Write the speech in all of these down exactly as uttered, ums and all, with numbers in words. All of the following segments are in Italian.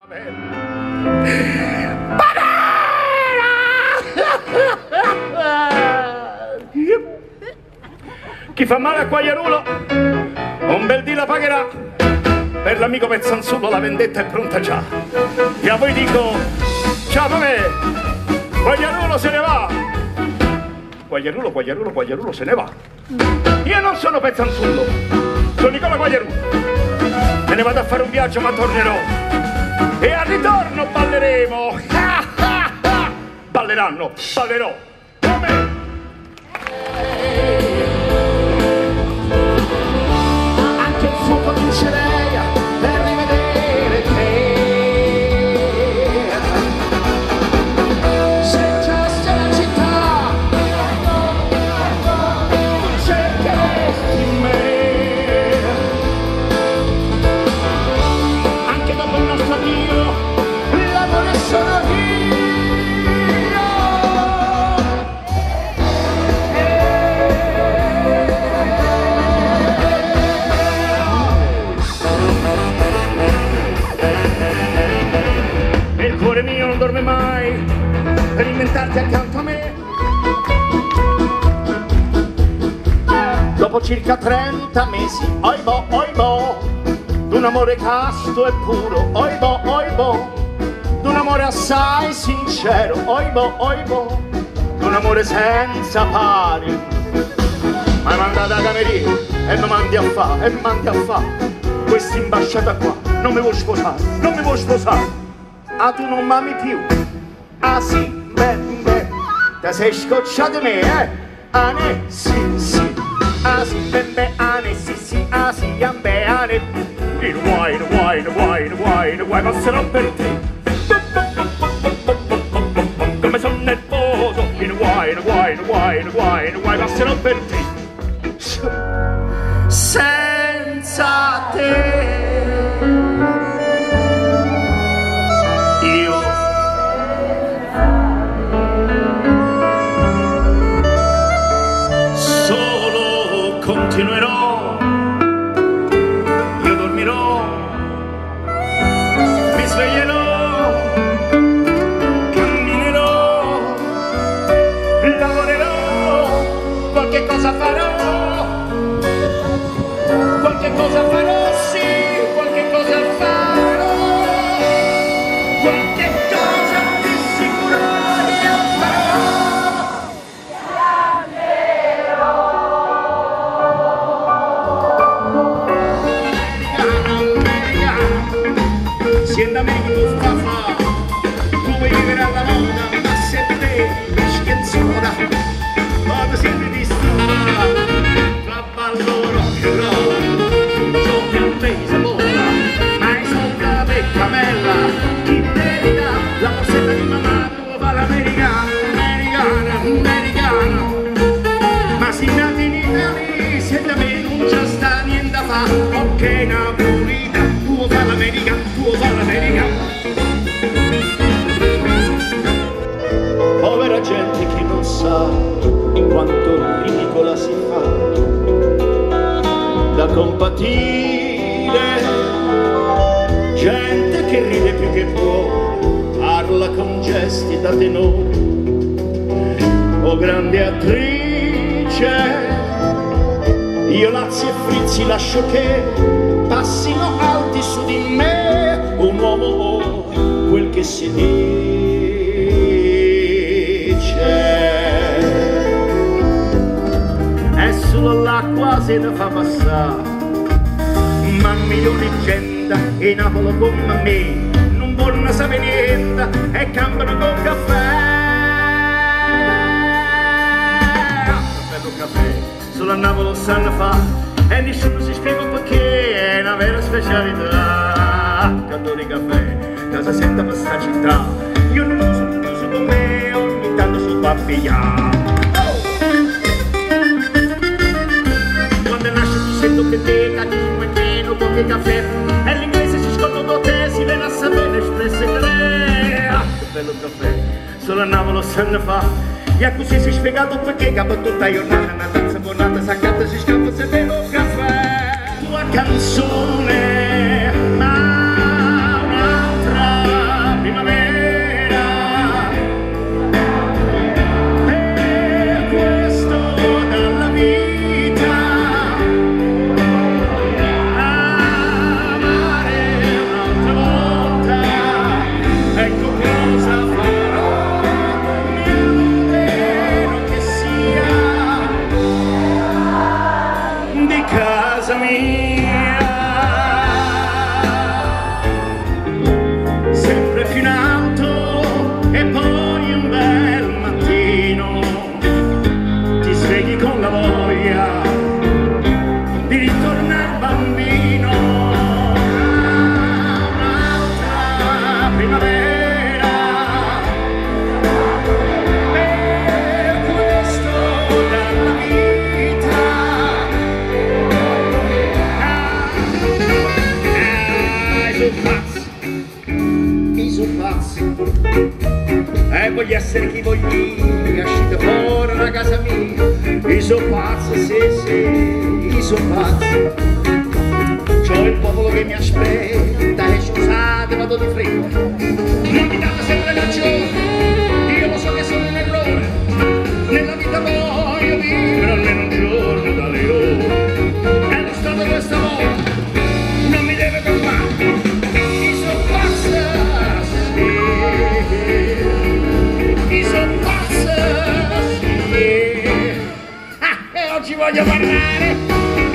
Chi fa male a Quagliarulo un bel dì la pagherà. Per l'amico Pezzanzulo la vendetta è pronta già. E a voi dico ciao da me, Quagliarulo se ne va. Quagliarulo, Quagliarulo, Quagliarulo se ne va. Io non sono Pezzanzulo, sono Nicola Quagliarulo. Me ne vado a fare un viaggio ma tornerò. E al ritorno balleremo. Balleranno, ballerò. Come? Anche il fuoco vincerei per rivedere te. Se giusto la città cercheresti me. Anche dopo il nostro addio l'amore sono io. Il cuore mio non dorme mai per inventarti accanto a me. Dopo circa trenta mesi, oibò, oibò, d'un amore casto e puro, oibò, oibò, d'un amore assai sincero, oibò, oibò, d'un amore senza pari. Ma mi mandate a camerino e mi mandi a fa, e mi mandi a fa, questa imbasciata qua, non mi vuoi sposare, non mi vuoi sposare. Ah, tu non m'ami più, ah sì, beh, beh, te sei scocciato di me, eh? Ah, ne, sì, sì. Ah sì, bembe, ane, sì, sì, ah sì, ambe, ane. Il guai, il guai, il guai, il guai, il guai passerò per te. Come sono nervoso, il guai, il guai, il guai, il guai, il guai passerò per te. Senza te io solo continuerò, io dormirò, mi sveglierò, camminerò, lavorerò, qualche cosa farò, qualche cosa farò, sì, qualche cosa farò, qualche cosa di sicuro io farò. Siendo amico fa fa, tu vuoi vivere alla moda, ma se te scherzola, vado sempre di strada, tra ballo rock and roll, giochi a mese vola, ma i soldi la peccamella, in verità la borsetta di mamma nuova l'americana, americana, americana, ma si nati in Italia, se da me non c'è sta niente a fa, ok napolita, tu fa l'America, tu fa l'America. Povera gente che non sa quanto ridicola si fa da compatire, gente che ride più che può, parla con gesti da tenore, o grande attrice, io Lazzi e Frizzi lascio che passino alti su di me, un uomo o quel che si dice. È solo l'acqua se ne fa passare, ma milioni di gente in Napoli come me non vogliono sapere niente e cambiano con caffè. Bello caffè, solo a Napoli sanno fa e nessuno si spiega perché è una vera specialità. Canto di caffè, cosa senta per sta città, io non uso, non uso con me, ogni tanto sul pappigliare. Sento che te cattivo e meno poche caffè e l'inglese si scorda da te, si viene a sapere espresso e crea. Che bello caffè, solo a Napoli se ne fa, e così si è spiegato perché capo tutta giornata una danza buonata, saccata si scappa se bevo caffè. Tua canzone, ma un'altra sono pazzo e voglio essere chi voglio, è uscito fuori da casa mia. Io sono pazzo, sì sì, io sono pazzo. C'ho il popolo che mi aspetta e scusate vado di fretta. Non mi date sempre ragione, io lo so che sono un errore. Nella vita voglio vivere almeno un giorno da leone. E lo stato questa volta non mi deve fermare. Io sono pazzo, sì. Io sono pazzo, sì. Ah, e oggi voglio parlare.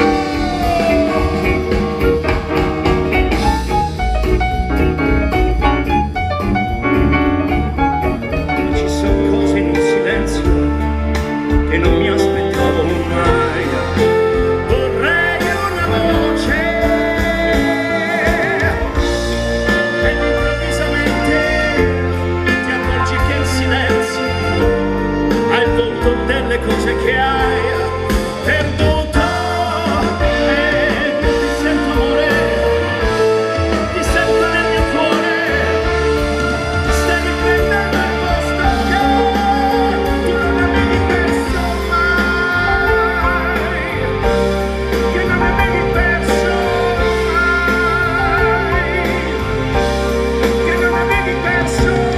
Cose che hai perduto e ti sento amore, ti sento nel mio cuore, stai riprendendo il posto che tu non avevi perso mai, che non avevi perso mai, che non avevi perso mai.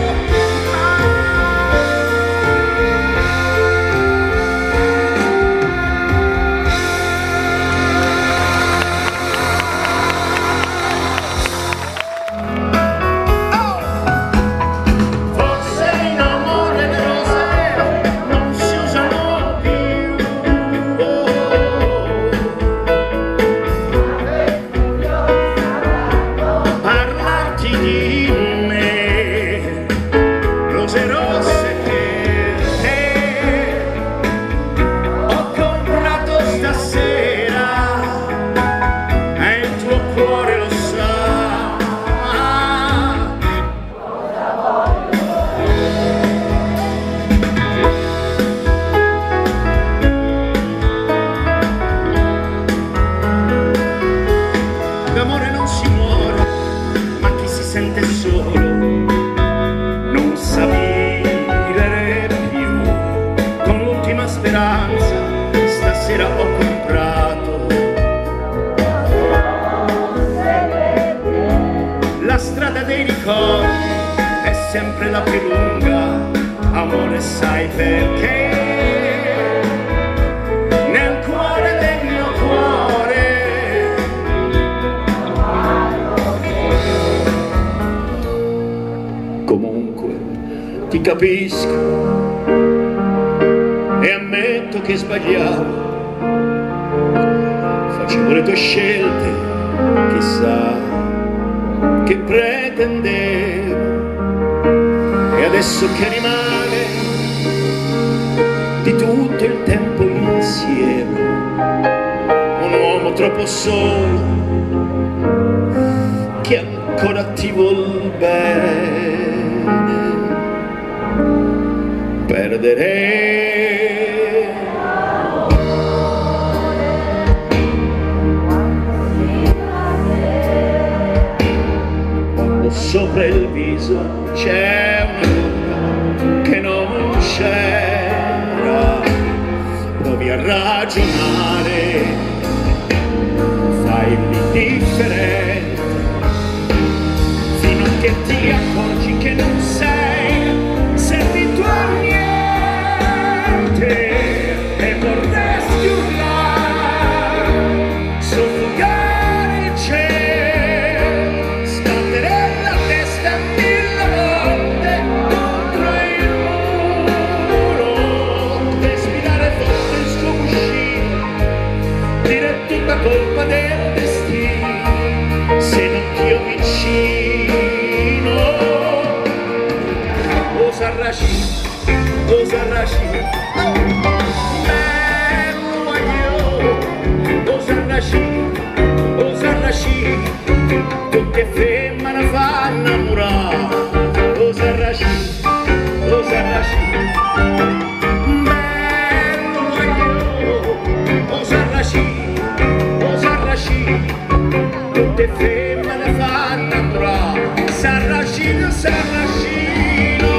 L'amore non si muore, ma chi si sente solo non sa vivere più. Con l'ultima speranza stasera ho comprato la strada dei ricordi, è sempre la più lunga, amore sai perché? Nel cuore del mio cuore comunque ti capisco e ammetto che sbagliavo, facevo le tue scelte, chissà che pretendevo, e adesso che rimane di tutto il tempo insieme, un uomo troppo solo che ancora ti vuol bene. Perderei quando sopra il viso c'è una luna che non c'era, provi a ragionare, fai l'indifferente fino a che ti accorgi che non sei servito a niente e vorresti urlare, soffocare il cielo, sbattere la testa mille volte contro il muro, respirare forte il suo cuscino, dire tutta colpa del destino, se non ti ho vicino. Osa Rashid, Osa Rashid, bello io, Osa Rashid, Osa Rashid, tutte femmine fanno innamorare, Osa Rashid, Osa Rashid, bello io, Osa Rashid, Osa Rashid, tutte femmine fanno innamorare, Osa Rashid. che sei nascito.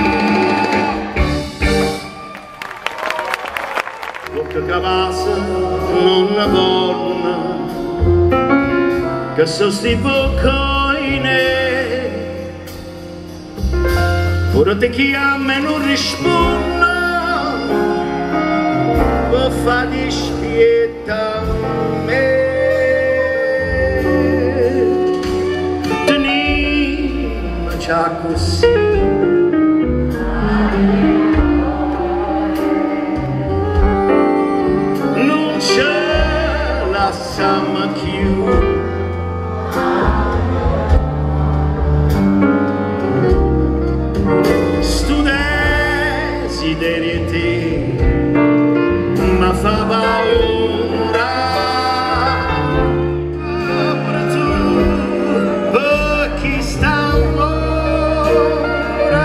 Tocca cavassa nonna buona, che so sti boccoine, ora ti chiama e non risponde, per fa dispietta a me. Tenima già così, non ce la siamo più. Desideriti ma fa paura, pure tu per chi sta ora,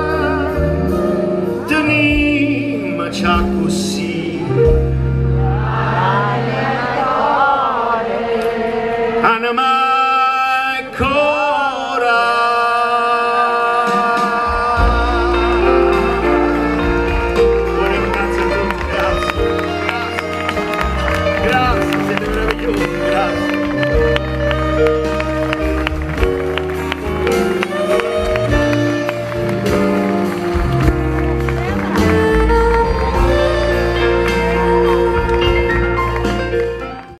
tenima già così, Anna